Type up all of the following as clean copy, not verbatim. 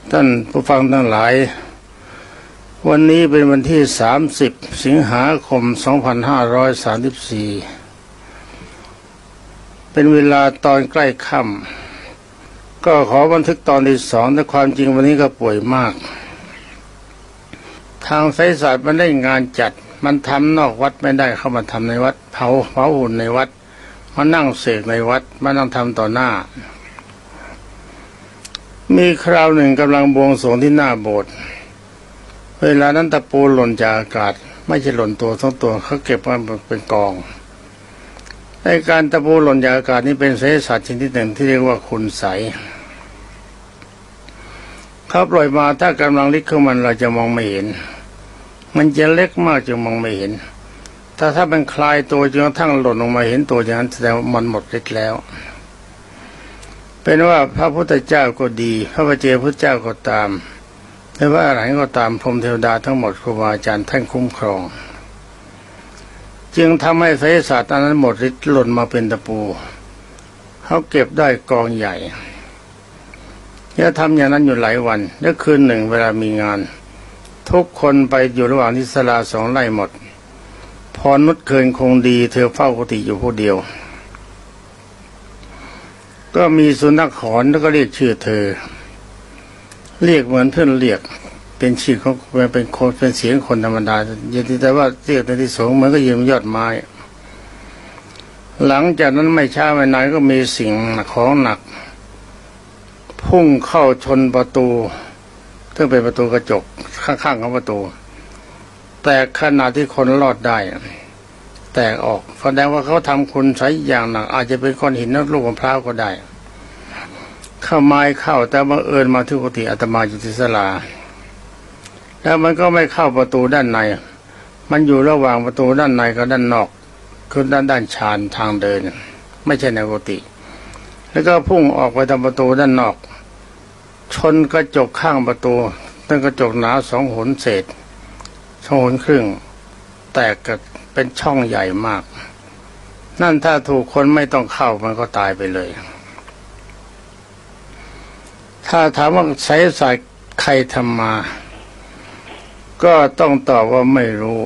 ท่านผู้ฟังทั้งหลายวันนี้เป็นวันที่30 สิงหาคม 2534เป็นเวลาตอนใกล้ค่ำก็ขอบันทึกตอนที่2แต่ความจริงวันนี้ก็ป่วยมากทางไสยศาสตร์มันได้งานจัดมันทำนอกวัดไม่ได้เข้ามาทำในวัดเผาหุ่นในวัดมานั่งเสกในวัดมานั่งทำต่อหน้ามีคราวหนึ่งกำลังบวงสรวงที่หน้าโบสถ์เวลานั้นตะปูหล่นจากอากาศไม่ใช่หล่นตัวทั้งตัวเขาเก็บมาเป็นกองในการตะปูหล่นจากอากาศนี้เป็นไสยศาสตร์ชนิดหนึ่งที่เรียกว่าคุณไสยเขาปล่อยมาถ้ากำลังลิกของมันเราจะมองไม่เห็นมันจะเล็กมากจนมองไม่เห็นถ้ามันคลายตัวจนกระทั่งหล่นลงมาเห็นตัวอย่างนั้นแสดงว่ามันหมดฤทธิ์แล้วเป็นว่าพระพุทธเจ้าก็ดีพระปัจเจกพุทธเจ้าก็ตามไม่ว่าอะไรก็ตามพรหมเทวดาทั้งหมดครูบาอาจารย์ท่านคุ้มครองจึงทำให้ไสยศาสตร์อันนั้นหมดฤทธิ์หล่นมาเป็นตะปูเขาเก็บได้กองใหญ่แล้วทำอย่างนั้นอยู่หลายวันแล้วคืนหนึ่งเวลามีงานทุกคนไปอยู่ระหว่างที่ศาลา2 ไร่หมดพรนุชเคินคงดีเธอเฝ้ากุฏิอยู่ผู้เดียวก็มีสุนัขหอนแล้วก็เรียกชื่อเธอเรียกเหมือนเพื่อนเรียกเป็นชื่อของเป็นคนเป็นเสียงคนธรรมดาอย่างที่แต่ว่าเรียกในที่สูงเหมือนก็ยืนยอดไม้หลังจากนั้นไม่ช้าไม่นานก็มีสิ่งของหนักพุ่งเข้าชนประตูซึ่งเป็นประตูกระจกข้างๆของประตูแต่ขณะที่คนรอดได้แตกออกแสดงว่าเขาทำคุณใช้อย่างหนักอาจจะเป็นก้อนหินนักลูกมะพร้าวก็ได้เข้าไม้เข้าแต่บังเอิญมาที่กุฏิอาตมาอยู่ที่ศาลาแล้วมันก็ไม่เข้าประตูด้านในมันอยู่ระหว่างประตูด้านในกับด้านนอกคือด้านชานทางเดินไม่ใช่ในกุฏิแล้วก็พุ่งออกไปทางประตูด้านนอกชนกระจกข้างประตูตั้งกระจกหนา2 หนเศษ2 หนครึ่งแตกกันเป็นช่องใหญ่มากนั่นถ้าถูกคนไม่ต้องเข้ามันก็ตายไปเลยถ้าถามว่าไสยศาสตร์ใครทำมาก็ต้องตอบว่าไม่รู้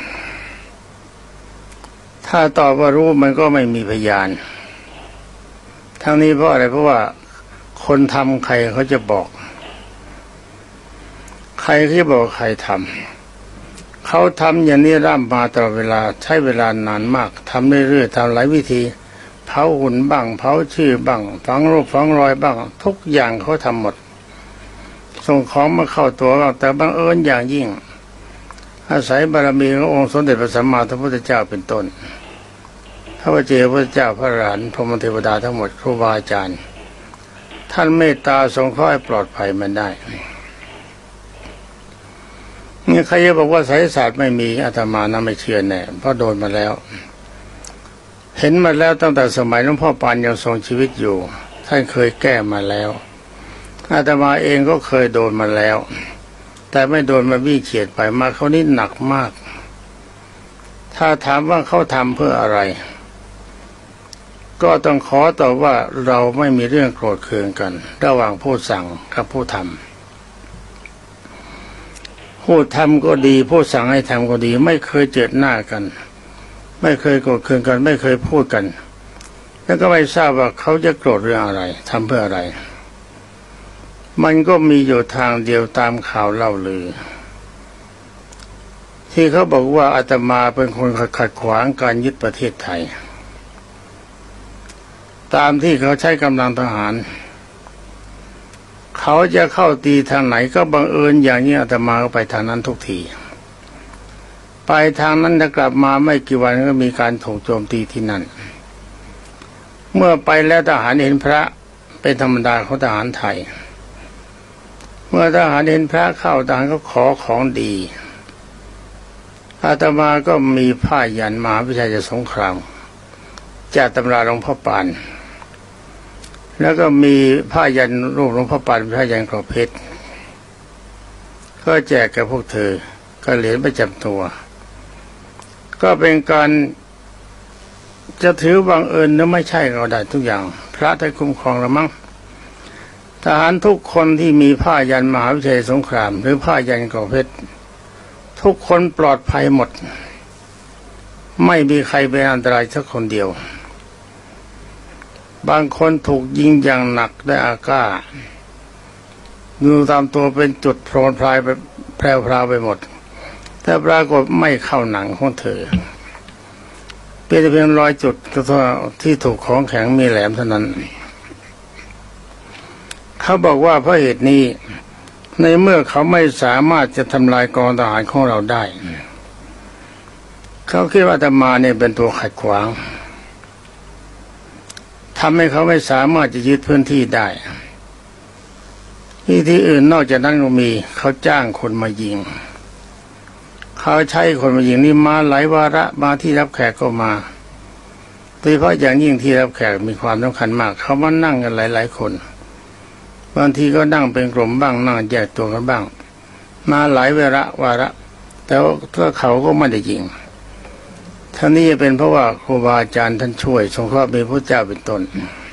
ถ้าตอบว่ารู้มันก็ไม่มีพยานทั้งนี้เพราะอะไรเพราะว่าคนทำใครเขาจะบอกใครที่บอกใครทำเขาทำอย่างนี้ร่ำมาตลอดเวลาใช้เวลานานมากทำเรื่อยๆทำหลายวิธีเผาหุ่นบ้างเผาชื่อบ้างฝังรูปฝังรอยบ้างทุกอย่างเขาทำหมดส่งของมาเข้าตัวบ้างแต่บังเอิญอย่างยิ่งอาศัยบารมีขององค์สมเด็จพระสัมมาสัมพุทธเจ้าเป็นต้นพระปัจเจกพุทธเจ้าพระอรหันต์พรหมเทวดาทั้งหมดครูบาอาจารย์ท่านเมตตาสงเคราะห์ให้ปลอดภัยมันได้นี่ใครจะบอกว่าไสยศาสตร์ไม่มีอาตมานะไม่เชื่อแน่เพราะโดนมาแล้วเห็นมาแล้วตั้งแต่สมัยหลวงพ่อปานยังทรงชีวิตอยู่ท่านเคยแก้มาแล้วอาตมาเองก็เคยโดนมาแล้วแต่ไม่โดนมาบี้เฉียดไปมาเขานี่หนักมากถ้าถามว่าเขาทำเพื่ออะไรก็ต้องขอตอบว่าเราไม่มีเรื่องโกรธเคืองกันระหว่างผู้สั่งกับผู้ทำผู้ทำก็ดีผู้สั่งให้ทำก็ดีไม่เคยเจอหน้ากันไม่เคยโกรธเคืองกันไม่เคยพูดกันแล้วก็ไม่ทราบว่าเขาจะโกรธเรื่องอะไรทำเพื่ออะไรมันก็มีอยู่ทางเดียวตามข่าวเล่าลือที่เขาบอกว่าอาตมาเป็นคนขัดขวางการยึดประเทศไทยตามที่เขาใช้กำลังทหารเขาจะเข้าตีทางไหนก็บังเอิญอย่างนี้อาตมาก็ไปทางนั้นทุกทีไปทางนั้นจะกลับมาไม่กี่วันก็มีการถูกโจมตีที่นั่นเมื่อไปแล้วทหารเห็นพระเป็นธรรมดาของทหารไทยเมื่อทหารเห็นพระเข้าทหารก็ขอของดีอาตมาก็มีผ้ายันมหาวิทยาลัยสงครามจากตำราหลวงพ่อปานแล้วก็มีผ้ายันรูปหลวงพ่อปานผ้ายันกรอบเพชรก็แจกแก่พวกเธอก็เหรียญประจำตัวก็เป็นการจะถือบังเอิญหรือไม่ใช่ก็ได้ทุกอย่างพระท่านคุ้มครองละมั้งทหารทุกคนที่มีผ้ายันมหาวิทยาลัยสงครามหรือผ้ายันเกราะเพชรทุกคนปลอดภัยหมดไม่มีใครเป็นอันตรายสักคนเดียวบางคนถูกยิงอย่างหนักด้วยอากาศดูตามตัวเป็นจุดโพลนพลายไปแพรวๆไปหมดแต่ปรากฏไม่เข้าหนังของเธอเป็นเพียงรอยจุดที่ถูกของแข็งมีแหลมเท่านั้นเขาบอกว่าเพราะเหตุนี้ในเมื่อเขาไม่สามารถจะทำลายกองทหารของเราได้เขาคิดว่าอาตมาเนี่ยเป็นตัวขัดขวางทำให้เขาไม่สามารถจะยึดพื้นที่ได้ที่อื่นนอกจากนั้นก็มีเขาจ้างคนมายิงเขาใช้คนมายิงนี่มาหลายวาระมาที่รับแขกก็มาโดยเฉพาะอย่างยิ่งที่รับแขกมีความสำคัญมากเขามานั่งกันหลายๆคนบางทีก็นั่งเป็นกลุ่มบ้างนั่งแยกตัวกันบ้างมาหลายวาระแต่ว่าเขาก็ไม่ได้ยิงท่านี้เป็นเพราะว่าครูบาอาจารย์ท่านช่วยสงเคราะห์มีพระเจ้าเป็นต้น